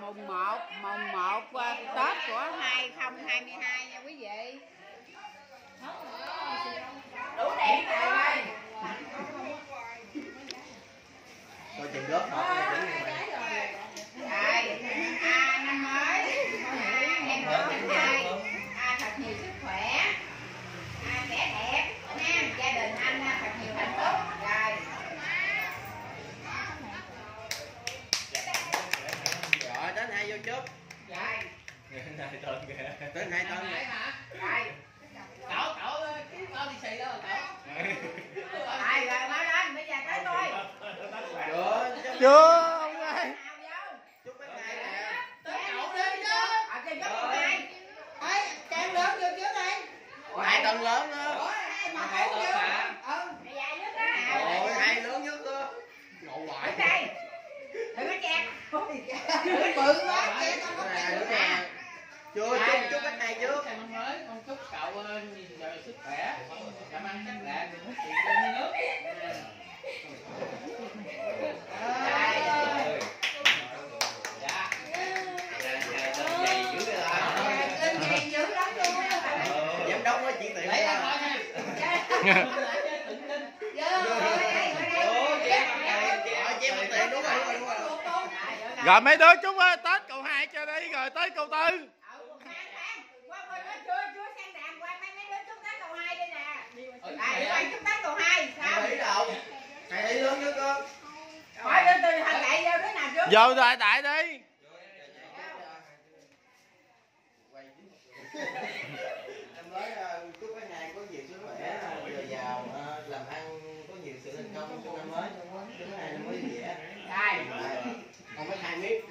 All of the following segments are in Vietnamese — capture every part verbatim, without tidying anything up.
mùng một mùng một Tết của hai không hai hai nha quý vị. Đủ đẹp rồi. Coi chừng rớt thôi. Rồi, à, năm mới em chúc anh hai à, thật nhiều sức khỏe, à, trẻ đẹp nha, gia đình anh thật nhiều hạnh phúc. Rồi. Rồi đến hai vô chúc. Rồi. Đến hai tên kìa. Đến hai tên kìa. Rồi. Cậu cậu cái con đi xì đó cậu. Rồi rồi nói lên, bây giờ tới tôi. Chưa. Chưa ông ơi. Chúc bác hai nè. Tới cậu đi chứ. Ở trên chúc cô hai. Ơi, trang lớn vô trước đi. Hai tên lớn nữa. Ủa, mà hai bốn tên vô. mà. Ừ, mày dài nhất đó. Ôi, hai lớn nhất cơ. Ngộ ngoại. Đứng đây. Đừng có chẹt. Bự quá, chẹt con có chẹt nữa nè. Chưa, chúc chúc bác hai trước. Năm mới con chúc cậu nhiều sức khỏe, cảm ơn các bạn đừng có chuyện trên nước. Giám đốc nói chuyện tiền Lấy ra. thôi nha. Rồi mấy đứa chúng ơi, Tết cậu hai cho đi rồi tới cậu tư. Thầy đâu? Thầy lớn nhất cơ. Hỏi lên tôi thằng đại vô đứa nào trước. Vô đại đại đi. Em nói chúc bác hai có nhiều sức khỏe, dồi dào, làm ăn có nhiều sự thành công trong năm mới. Chúc bác hai năm mới vui vẻ. Rồi. Không bác hai biết.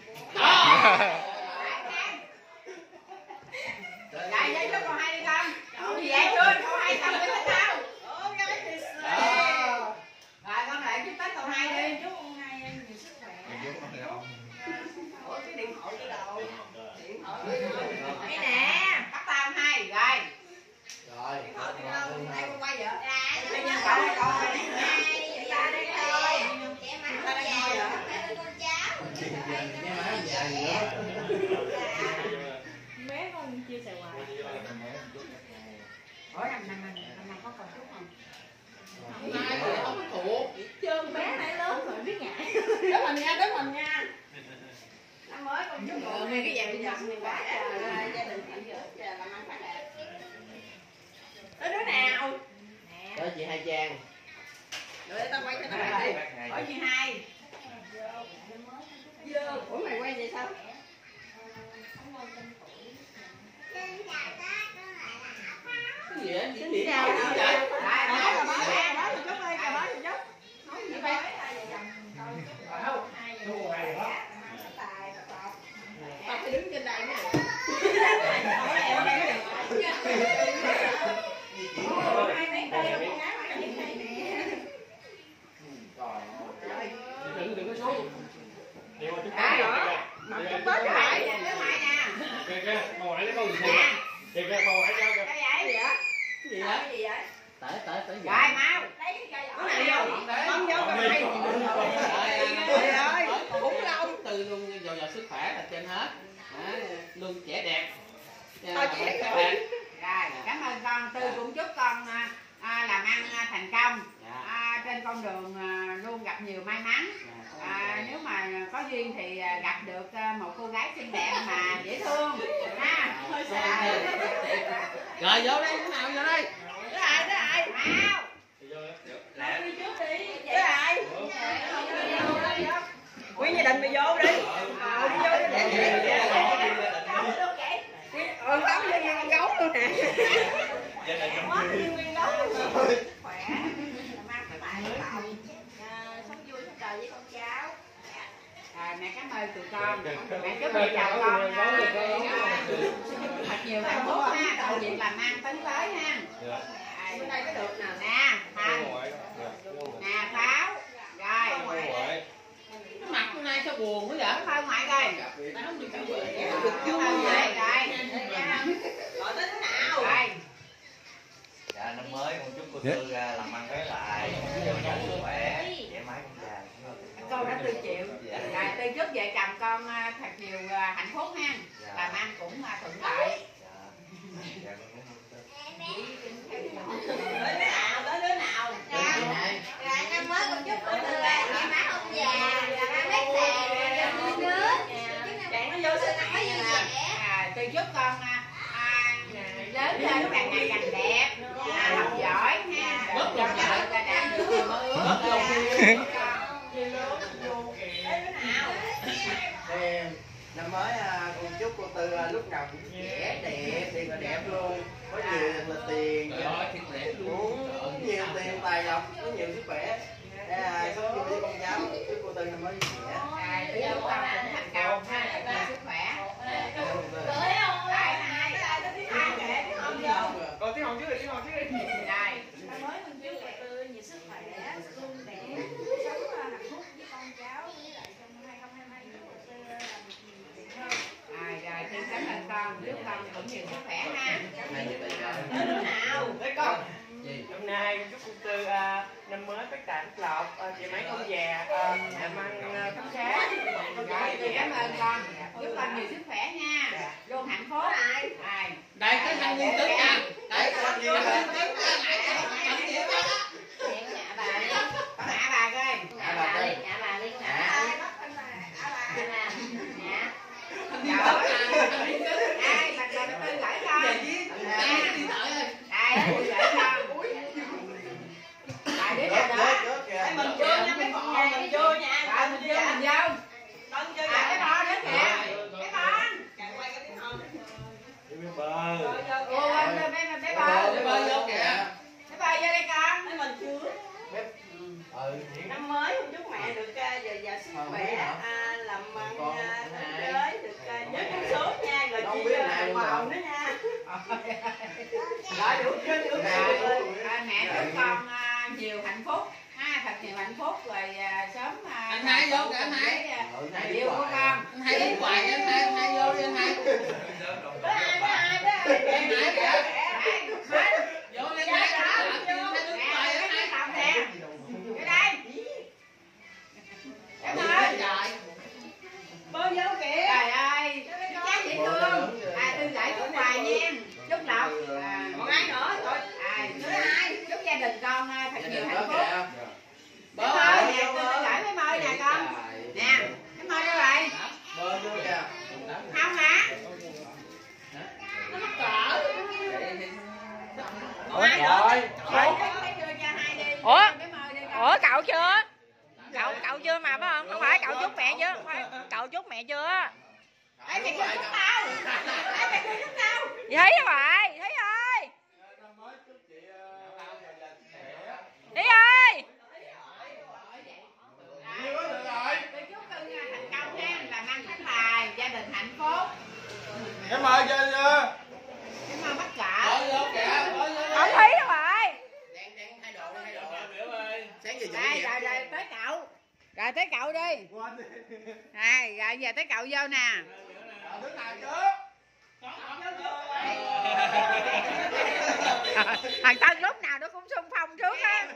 Lại với chúc cậu hai đi con. Cậu gì vậy chưa? Cậu hai cầm cái bánh đâu? Rồi con lại chúc Tết cậu hai đi. Chúc ông hai nhiều sức khỏe. Ủa cái điện thoại cái đầu. Điện thoại. Đây nè, bắt tao hai rồi. Rồi. Đây con quay vợ. Đây nha cậu hai con. Ta đây thôi. Ta đây thôi vợ. Bé con chia sẻ hoài. Ủa năm năm năm năm có còn chút không? Nay thì không có thuộc. Trơn bé này lớn rồi biết ngại. Đứng mình nha, đứng mình nha. Năm mới con chúc cậu hai cái gì bây giờ mình quá trời gia đình hạnh phúc và làm ăn phát đạt. Tới đứa nào? Nè. Tới chị Hai Trang. Rồi tao quay cho tao bạn đi. Hỏi chị Hai. Dơ. Ủa mày quay vậy sao? Cái gì vậy? Xin chào. Lại nói là bác, bác một chút ơi, chào bác một chút. Nói gì vậy? Đâu? Tao phải đứng trên đây nữa. Hai mấy tay đâu con gái mà nhìn này nè. Đừng đừng có số. À rồi. Mà chút bớt lại nè, cái ngoại nè. Kìa kìa, bà ngoại lấy con gì kìa. Kìa kìa, bà ngoại cho kìa. Cái vậy? Cái gì vậy? Cái gì vậy? Tới tới tới giờ. Rồi mau. Lấy cái cây ở này vô. Không vô cái này. Trời ơi, cũng lâu. Từ luôn dồi dào sức khỏe là trên hết. Luôn trẻ đẹp. Thôi chị các bạn. Rồi, cảm ơn con. Tư cũng chúc con à, làm ăn à, thành công. À, trên con đường à, luôn gặp nhiều may mắn. À, nếu mà có duyên thì à, gặp được à, một cô gái xinh đẹp mà dễ thương ha. Rồi vô đây, thế nào vô đây? Đứa ai, đứa ai? Mau. Lẹ. Đi trước đi. Đứa ai? Nguyên gia đình mày vô đi. Ờ, đi vô đi để gấu luôn vậy. Ờ, gấu như con gấu luôn nè. Quá như nguyên gấu luôn. Khỏe. Làm ăn phải tài cậu. Sống vui sống đời với con cháu. À, mẹ cảm ơn tụi con. Mẹ chúc mẹ chào con thật nhiều hạnh phúc ha. Tạo việc làm ăn tấn tới ha. Bên đây có được nào nè. Thành. Nè Pháo. Rồi. Cái mặt hôm nay sao buồn quá vậy? Thôi ngoại coi. Tao không được vui. Được vui rồi. Rồi. Gọi tới thế nào? Rồi. Dạ năm mới con chúc cô Tư làm ăn với lại nhiều nhiều sức khỏe, trẻ mái con dài. Con cô đã Tư chịu. Rồi Tư chúc vợ chồng con thật nhiều hạnh phúc ha. Làm ăn cũng thuận lợi. Đứa nào, tới đứa nào. Rồi năm mới con chúc cô Tư chị má không già, ba mét xè, vui nước. Để nó vô sinh năm mới vui vẻ. Tư chúc con lớn lên lúc càng ngày càng đẹp, học giỏi ha, cho vợ ta đạt được điều mơ ước. Năm mới con chúc cô Tư lúc nào cũng trẻ đẹp, tiền là đẹp luôn, có nhiều thật là tiền, muốn nhiều tiền tài lộc, có nhiều sức khỏe. Sống vui với con cháu, chúc cô Tư năm mới vui vẻ. Tư chúc con cũng thành công ha, nhiều sức khỏe. Còn tiếng Hồng trước đi, tiếng Hồng trước đi. Này, Năm mới con chúc cô Tư nhiều sức khỏe, luôn đẹp, sống hạnh phúc với con cháu, với lại trong hai không hai hai chúc cô Tư làm được nhiều chuyện hơn. rồi rồi Tư cảm ơn con, chúc con cũng nhiều sức khỏe ha. Tới đứa nào? Tới con. Hôm nay chúc cô Tư uh, năm mới phát tài phát lộc, uh, chị mấy không già, uh, làm ăn uh, khám khá. Rồi, Tư cảm ơn con, chúc con nhiều sức khỏe nha, luôn hạnh phúc. Rồi. Đây cái thằng Nguyên Tứ nha. Đấy, con nhiều Nguyên Tứ nha. Nhạ bà đi. Ngã bà coi. Nhạ bà đi, nhạ bà đi, nhạ. Ai, bà bà Tư gửi con. Đây, Tư gửi con. Rồi, đứa nào đó? Mình vô nha, mấy bò mình vô nha. Rồi, mình vô, mình vô. À, cái bò nữa kìa. Cái bò. Ủa, quên rồi, bé bé bò. Để bơi vô kìa. Bé bò vô đây con. Mình chưa. Ừ. Năm mới con chúc mẹ được dồi dào sức khỏe, à, làm ăn à, giới được uh, nhớ con số nha, rồi chị uh, màu nữa nha. Rồi đủ chưa đủ Rồi, mẹ chúc con uh, nhiều hạnh phúc ha, thật nhiều hạnh phúc rồi uh, sớm uh, Anh hai vô kìa, anh hai. người yêu của con. Anh hai đi hoài anh hai, anh hai vô đi anh hai. Bữa ai bữa ai bữa ai Anh hai kìa. Vô đi anh hai. bơi vô kìa. Trời ơi, chắc dễ thương. À, Tư gửi cũng hoài nha. Chúc lộc. À, Còn ai nữa? Rồi. À, chúc ai? Chúc gia đình con thật nhiều hạnh phúc. Bơi. Cái môi nè, Tư gửi cái môi nè con. Nè, cái môi đâu rồi? Bơi vô kìa. Không hả? Nó mắc cỡ. Còn ai nữa? Rồi, cái đưa cho hai đi. Ủa? Ủa cậu chưa? Cậu cậu chưa mà phải không? Không phải cậu chúc mẹ chưa? Cậu chúc mẹ chưa? Ấy mẹ chưa chúc đâu? Ấy mẹ chưa chúc đâu? Gì thấy rồi? Thấy ơi. Thấy ơi. Tôi chúc cưng thành công ha, làm ăn phát tài, gia đình hạnh phúc. Em mời chưa chưa? Em mời bắt cỡ. Bơi vô kìa, bơi vô đi. Không thấy đâu rồi. Sáng giờ Đây, rồi rồi tới cậu. Rồi tới cậu đi. Này, rồi giờ tới cậu vô nè. Đứa nào trước? Thằng Tân lúc nào nó cũng xung phong trước á.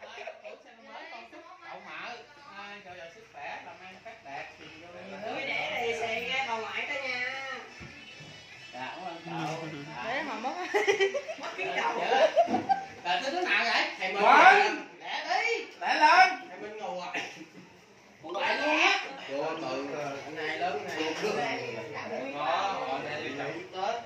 Cậu Mợ, cho giàu sức khỏe, làm ăn phát đạt, tiền vô đi. Vui để lì xì nghe bà ngoại tới nha. Dạ, cảm ơn cậu. Để mà mất. Mất cái đầu. Rồi tới đứa nào vậy? Thầy Minh. Quán. Lẹ đi. Lẹ lên. Thầy Minh ngủ rồi. Ngủ lại luôn á. Cô mượn anh hai lớn này. Có, họ đây đi chồng Tết.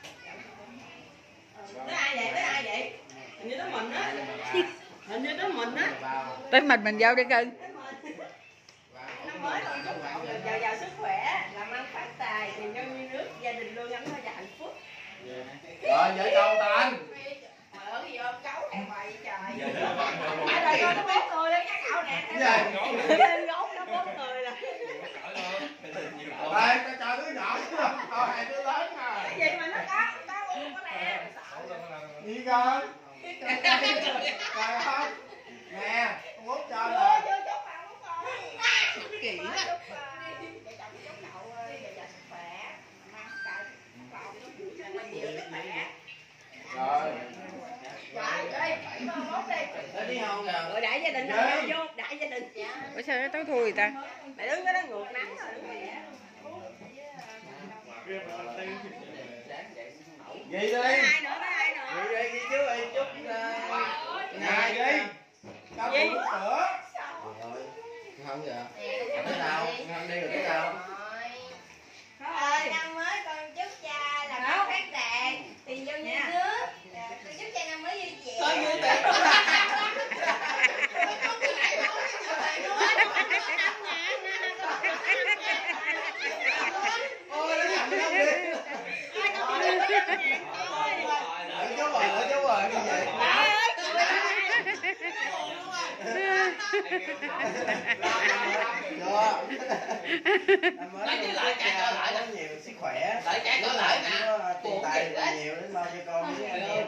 Tới ai vậy? Tới ai vậy? Hình như tới mình á. Hình như tới mình á. Tới mình mình vô đi cưng. Năm mới con chúc cậu được giàu giàu sức khỏe, làm ăn phát tài, tiền nhân như nước, gia đình luôn gắn và hạnh phúc. Rồi vợ chồng Thành. Ở cái vô cấu này hoài trời. Rồi con nó bốn người lên nha cậu nè. Lên gốc nó bốn người rồi. Đây, cho cho đứa nhỏ thôi, hai đứa lớn à. Cái gì mà nó có, có bốn có nè. Gì con? Trời ơi. Nè, con út cho Vô nè. vô chúc bạn của con. Kỳ Chúc á. vợ chồng chúc cậu giàu giàu sức khỏe, mang cậu cậu nhiều sức khỏe. Rồi. đi không kìa. Rồi đãi gia đình đâu vô, đãi gia đình. Ủa sao nó tối thui vậy ta? Mày đứng cái đó ngược nắng rồi. Ghi đi. Ai nữa, ai nữa. Ghi đi, ghi chú ơi, chúc ngày đi. Đâu Gì? cửa. Không kìa. Thế nào? Không đi được thế nào? Ờ, năm mới con chúc cha là có phát đạt, tiền vô như nước. Con chúc cha năm mới vui vẻ. Thôi vui vẻ. Ôi, nó nhầm không đi. Đợi chú rồi, đợi chú rồi, cái gì? Chưa. Anh mới Lấy lại trả trở lại có nhiều sức khỏe. Lại trả trở lại nè. Tiền tài nhiều đến lo cho con với anh em.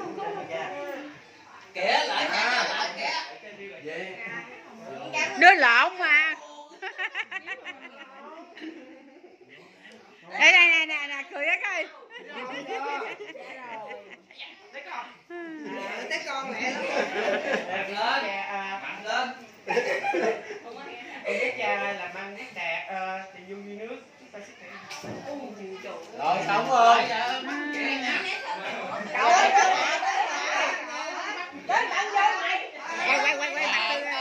Kìa lại trả trở lại kìa. Gì? Đứa lộn mà. Đây đây nè nè nè cười á coi. Tới con mẹ lắm. Đẹp lên. Mạnh lên. Ông chúc cha làm ăn phát đạt, tiền dung như nước. Rồi xong rồi. Cậu ơi, đến tận vô mày. Quay quay quay quay mặt tôi.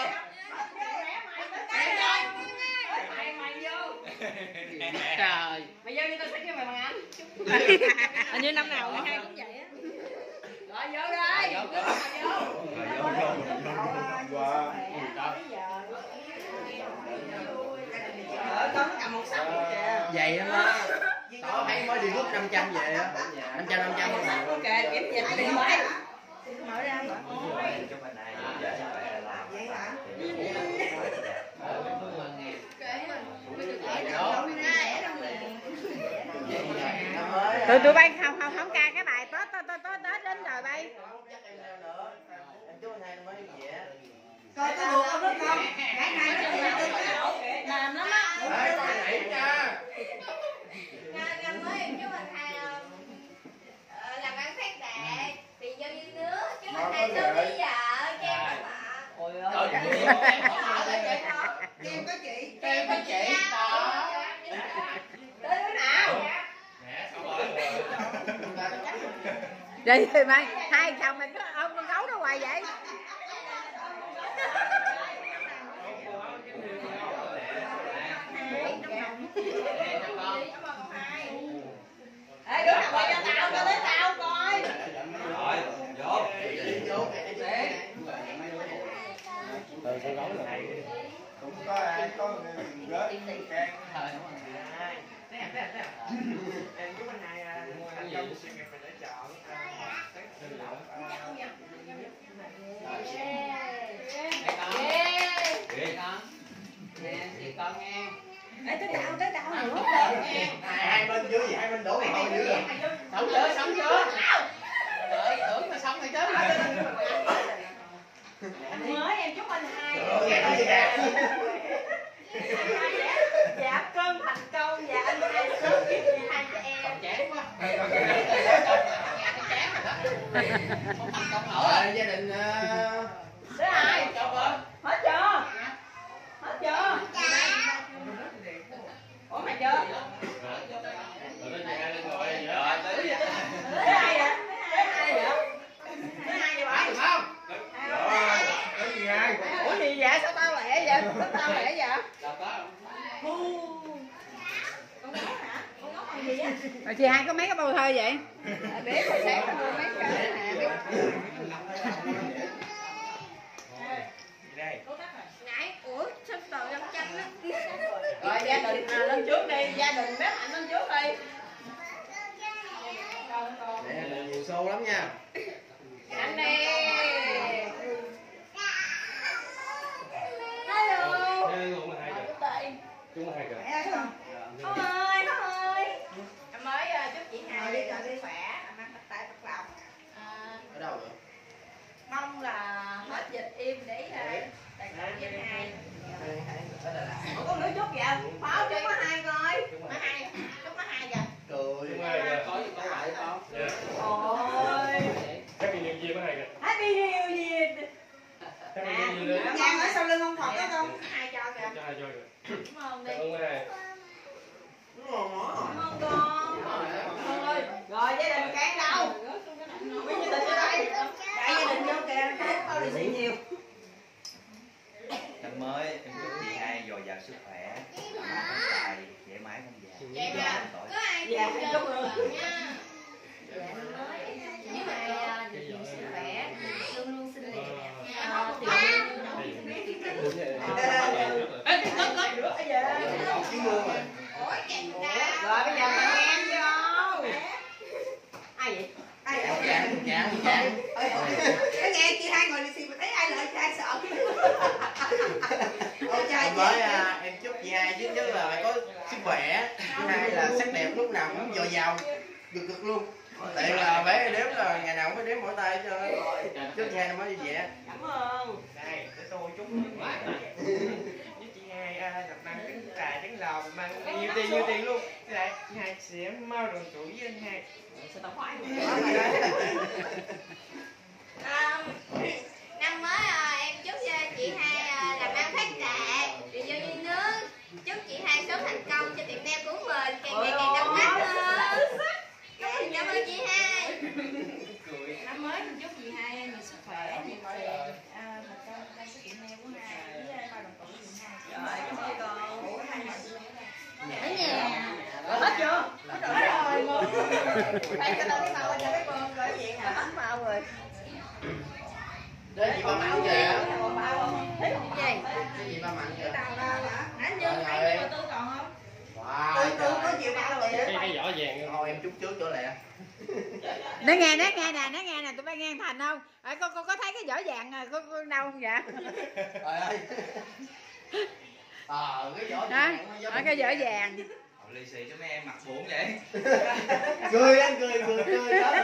Trời. Mày vô đi tao sẽ kêu mày bằng anh. Hình như năm nào mười hai cũng vậy á. Rồi vô đây. Vô. Ờ, con nó cầm một sắp kìa. Vậy đó. Tỏ thấy mới đi rút năm trăm về á. năm trăm năm trăm Ok, kiếm về đi mới. Mở ra mở. Chúc anh ai giờ sức khỏe là Vậy hả? Tụi tụi bay không không không ca cái bài Tết Tết Tết Tết Tết đến rồi bay. Chú anh hai mới đi về. Coi cái ruột không đó con. Cái này nó làm lắm á. Nãy nha. Năm mới em chúc anh hai làm ăn phát đạt, tiền vô như nước. Chúc anh hai sớm lấy vợ, cho em các bạn. Ôi ơi. Kêu có chị. Kêu có chị. Đó. Tới đứa nào? Vậy thì mày hai chồng mày cứ ôm con gấu nó hoài vậy. Ê, đứa nào quay cho tao, coi tới tao coi. rồi vô Cũng có ai có người rớt can. Em chúc anh hai thành công sự nghiệp mình đã chọn các sinh lộc. Nè, chị con nghe. Ê, tới tao, tới tao nữa. Hai bên dưới hai bên đổ màu dưới rồi. Xong chưa, xong chưa? Đợi, tưởng mà xong rồi chứ. Anh mới em chúc anh hai. Giảm cân thành công và anh hai sớm kiếm được hai chị em. Chán quá. Chán rồi đó. Không thành công nổi rồi. Gia đình Thứ hai. Hết chưa? Hết chưa? Ủa mày chưa? Thứ hai vậy? Thứ hai vậy? Thứ hai vậy bạn? Không? Ủa gì vậy? Sao tao lẹ vậy? Sao tao lẹ vậy? Đâu có. Con gấu hả? Con gấu bằng gì á? Rồi chị hai có mấy cái bầu thơ vậy? Biết hồi sáng tao mua mấy cái nè. Nãy, ủa, sao tờ năm trăm á? Rồi gia đình à, lên trước đi, gia đình bếp Hạnh lên trước đi. Để nhiều xô lắm nha. Anh đi. Hello. Chúng hai kìa. Con ơi, con ơi. Em mới uh, chúc chị Hà đi cho sức khỏe, ăn ăn tại Phật lòng. Ở đâu vậy? Mong là hết dịch im để tài trợ với anh hai. Ủa con nữa chúc vậy? Pháo chúc có hai coi. Có hai, chúc có hai vậy. Cười. Có gì có lại con. Ôi. Cảm ơn đi. Cảm ơn hai. Cảm ơn con. Con ơi, rồi gia đình cán đâu? Mấy gia đình ở đây. Đại gia đình vô kìa, bao lì xì nhiều. Năm mới em chúc chị hai dồi dào sức khỏe, làm ăn phát tài, dễ mãi không già. Vậy mà có ai Dạ, cũng chúc được mừng. nha. Dạ mới với lại được nhiều sức khỏe, luôn luôn xinh đẹp, ờ, tiền lương. Ê, cái có có nữa vậy. Ủa chàng nào? Rồi bây giờ mình em vô. Ai vậy? Ai vậy? Dạ, dạ, dạ. Cái nghe chị hai ngồi lì xì mà thấy ai lại chị hai sợ. Năm mới à, em chúc chị hai thứ nhất là phải có sức khỏe, thứ hai là sắc đẹp lúc nào cũng dồi dào, cực cực luôn. Tiện là bé đếm là ngày nào cũng phải đếm mỗi tay cho chúc chị hai năm mới vui vẻ. Cảm ơn. Đây, để tôi chúc mừng với chị hai à, làm ăn trứng trà trứng lò, mang nhiều tiền nhiều tiền luôn. Lại chị hai sẽ mau đồng tuổi với anh hai. Sao tao khoái vậy? À, năm mới à, em chúc cho chị hai à, làm ăn phát đạt, tiền vô như nước. Chúc chị hai sớm thành công cho tiệm nail của mình, càng ngày càng đắt mắt hơn. Dạ, cảm ơn chị hai. Năm mới mình chúc chị hai nhiều sức khỏe, nhiều tiền, à, thành công trong sự kiện nail của hai với bao đồng tuổi của chị hai. Rồi, cảm ơn con. Ở nhà. Hết chưa? Hết rồi. Đây cho tao cái màu cho cái con rồi vậy hả? Hết màu rồi. Đến chị ba Mạnh kìa. Thấy không? Gì? Đến chị ba Mạnh kìa. Anh Dương thấy vô tư còn không? Wow, Tư có nhiều bao vậy Cái cái vỏ vàng. thôi em chúc trước chỗ lẹ. Nó nghe, nó nghe nè, nó nghe nè, tụi bay nghe Thành không? À, con, con có thấy cái vỏ vàng à, con, con đâu không vậy? Trời ơi. Ờ, cái vỏ Đó, vàng. đó cái vỏ vàng. Ồ, lì xì cho mấy em mặt buồn vậy. Cười anh cười cười cười đó.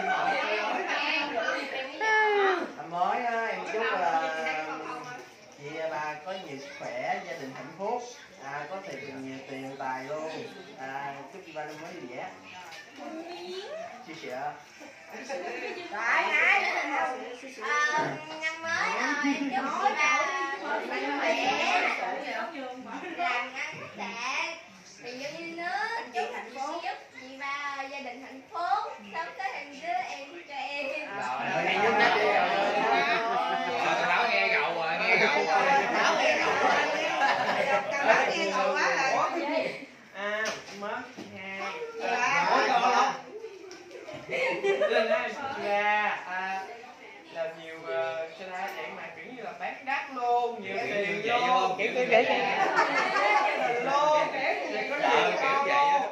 Năm mới á, em chúc là chị ba có nhiều sức khỏe, gia đình hạnh phúc, à, có tiền nhiều tiền tài luôn. À, chúc chị ba năm mới vui vẻ. Chia sẻ. Ai ai? À, năm mới rồi em chúc chị ba mạnh khỏe, làm ăn phát đạt, tiền vô như nước. Chúc chúc chị ba gia đình hạnh phúc, sớm có hàng đứa em cho em. Trời ơi, hay nhất đó đi. Rồi Thảo nghe gầu rồi, nghe gầu rồi. Thảo nghe gầu quá. Thảo nghe gầu quá rồi. À, mới chị hai. Dạ. Mỗi câu không? Lên hai dạ à, làm nhiều uh, cho ta vậy mà kiểu như là bán đắt luôn, nhiều tiền luôn, kiểu kiểu kiểu vậy luôn, kiểu có nhiều Kiểu vậy á.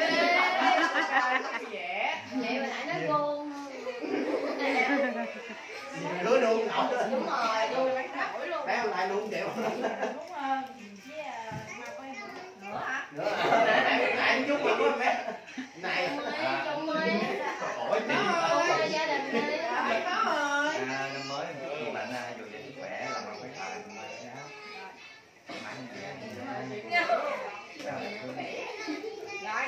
vẻ. Vậy mà lại nói cô. Lúa luôn nổi. Đúng rồi, luôn bán nổi luôn. Bán lại luôn chịu. Đúng không? Với mà có em nữa hả? Nữa. Ai chúc mà có bé. Này. Trong mới Ôi chị. gia đình đi. Có rồi. À, năm mới em chúc chị bạn à, dồi dào sức khỏe, làm ăn phát tài, mãi mãi không già. Rồi.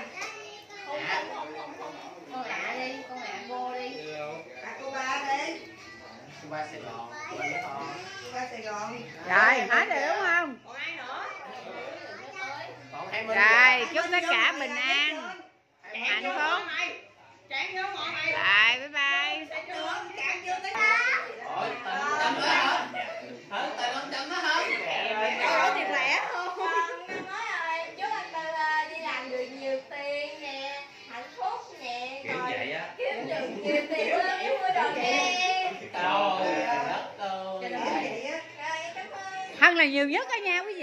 Con lạ đi, con lạ cô đi. À, cô ba đi. Cô ba Sài Gòn. Cô Ba Sài Gòn. Rồi, hết rồi đúng không? Còn ai nữa? Còn hai mươi. Rồi, chúc tất cả bình an, hạnh phúc. Chạy vô ngọn này. Rồi, bye bye. Chạy chưa tới. Ôi, tầm đó hả? Hả? Tài con chấm đó hả? Có tiền lẻ không? Năm mới rồi, chúc anh Tư ờ, đi làm được nhiều tiền nè, hạnh phúc nè, Kiểu rồi vậy á. kiếm được nhiều tiền hơn với mua đồ nè. Đâu? Cho nó vậy á. Rồi, em cảm ơn. Hân là nhiều nhất đó nha quý vị.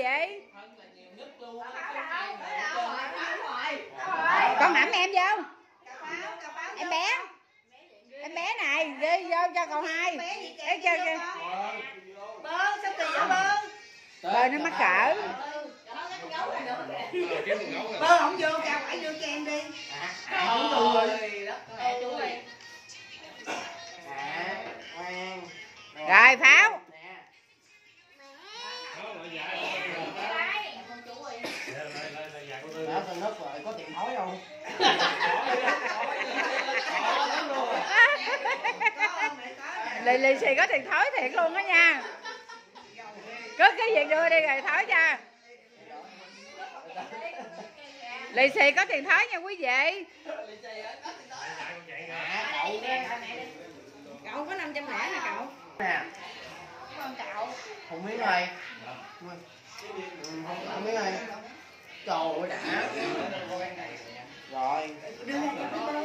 Con ẵm em vô. Em bé. Em bé này, đi vô cho cậu hai. Để cho cho. Bơn, sao kỳ vậy Bơn? Bơi nó mắc cỡ. Bơn không vô, cao phải vô cho em đi. Không tôi. Ờ, chú ơi. À, ngoan. Rồi Pháo. Đó, tên nước rồi, có tiền thối không? Lì lì xì có tiền thối thiệt luôn đó nha. Có cái gì đưa đi rồi thối cho. Lì xì có tiền thới nha quý vị. Cậu có năm trăm lẻ nè cậu. Nè. Con cậu. Không biết ơi. Không, không biết ơi. Trời ơi đã. Rồi. Đưa ra cho tôi.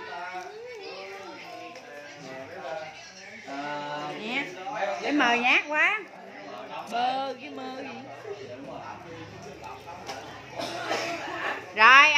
Nè. Để mờ nhát quá. Bơ cái mơ gì. Rồi.